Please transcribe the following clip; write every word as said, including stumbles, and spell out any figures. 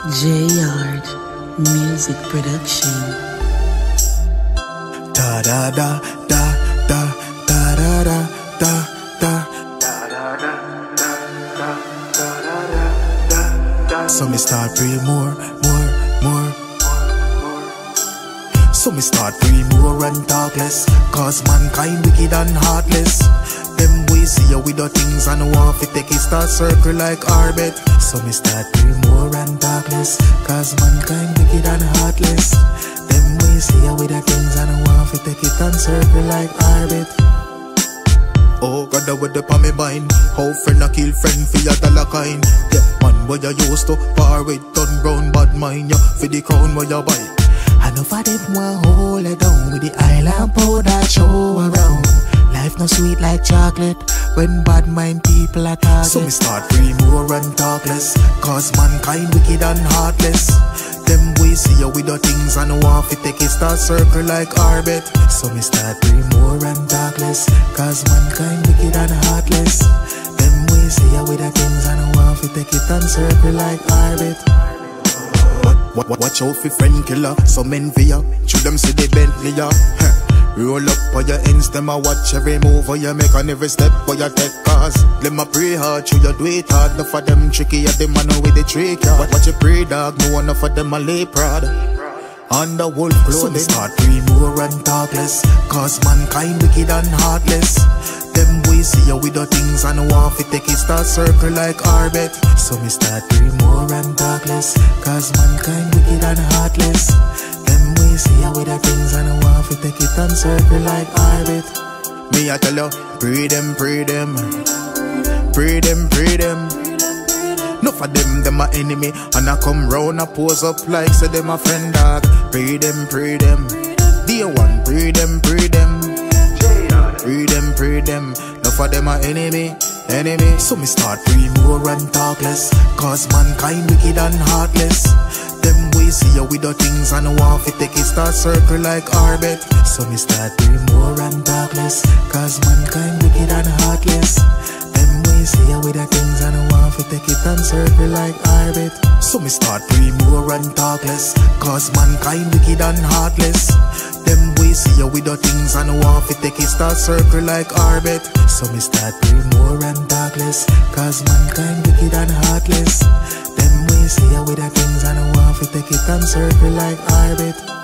J-Yard Music Production. Da da da da da da da da da da da. So me start pray more, more, more. So me start pray more and talk less, cause mankind wicked and heartless. Them we see you with the things and want to take it start circle like orbit. So me start pray more and talk less, cause mankind wicked and heartless. Them we see you with the things and want to take it and circle like orbit. Oh, God, I with the pa me bind. How friend a kill friend for your dollar kind. Yeah, man, what you used to par with turn brown bad mind. Yeah, for the crown where you buy. I know for them want hold it down with the island powder show around. Life no sweet like chocolate when bad mind people are target. So me start pray more and talk less, cause mankind wicked and heartless. Them we see you with the things and want to take it start circle like orbit. So me start pray more and talk less, cause mankind wicked and heartless. Them we see you with the things and want to take it and circle like orbit. Watch out for friend killer, some envy ya. Shoot them see the Bentley ya. Roll up on your ends, them a watch every move you make on every step for your take cause. Them a pray hard, you you do it hard. Enough of them tricky, at the man with the trick ya. Watch you pray dog, no enough of them a lay proud. On the wolf clothing, so start pray more and talk less, cause mankind wicked and heartless. Them we see you with the things and want to take it start circle like orbit. So me start pray more and talk less, cause mankind wicked and heartless. Them we see you with the things and want to take it and circle like orbit. Me I tell you, pray them, pray them, pray them, pray them. Enough of them, them a enemy, and I come round, I pose up like say them a friend dog. Pray them, pray them, dear one, pray them, pray them, pray them, pray them. Enough of them a enemy, enemy. So me start pray more and talk less, cause mankind wicked and heartless. Them we see you with the things and want to take it start circle like orbit. So me start pray more and talk less, cause mankind wicked and heartless. Them we see you with the things and want to take it and circle like orbit. So me start pray more and talk less, cause mankind wicked and heartless. Them we see you with the things and want to take it start circle like orbit. So me start pray more and talk less, cause mankind wicked and heartless. Them we see you with the things and want to take it and circle like orbit.